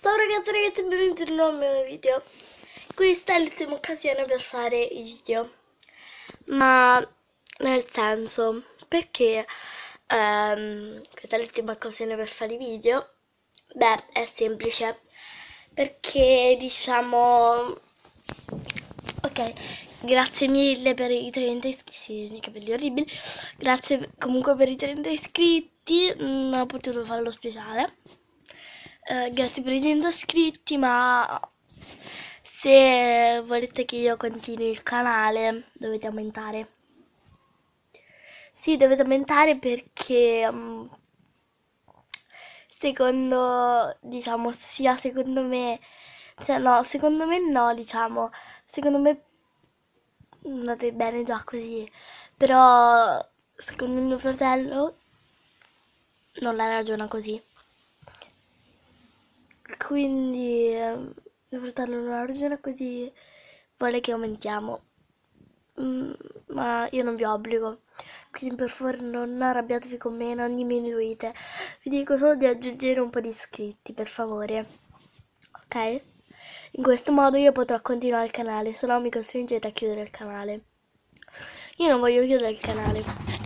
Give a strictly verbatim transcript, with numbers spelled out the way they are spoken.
Ciao ragazzi, ragazzi, benvenuti in un nuovo mio video. Questa è l'ultima occasione per fare i video, ma nel senso, perché ehm, questa è l'ultima occasione per fare i video? Beh, è semplice, perché diciamo, ok, grazie mille per i trenta iscritti, sì, i capelli orribili, grazie comunque per i trenta iscritti, non ho potuto fare lo speciale. Eh, grazie per i trenta iscritti, ma se volete che io continui il canale dovete aumentare. Sì, dovete aumentare perché um, secondo, diciamo, sia secondo me, cioè no, secondo me no, diciamo, secondo me andate bene già così, però secondo mio fratello non la ragiona così. Quindi ehm, mio fratello non ha ragione così vuole che aumentiamo. Mm, ma io non vi obbligo. Quindi per favore non arrabbiatevi con me, non diminuite. Vi dico solo di aggiungere un po' di iscritti, per favore. Ok? In questo modo io potrò continuare il canale, se no mi costringete a chiudere il canale. Io non voglio chiudere il canale.